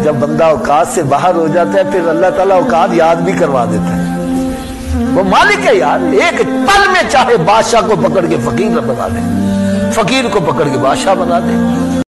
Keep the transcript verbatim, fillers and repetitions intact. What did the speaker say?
जब बंदा औकात से बाहर हो जाता है फिर अल्लाह ताला औकात याद भी करवा देता है। वो मालिक है यार, एक पल में चाहे बादशाह को पकड़ के फकीर बना दे, फकीर को पकड़ के बादशाह बना दे।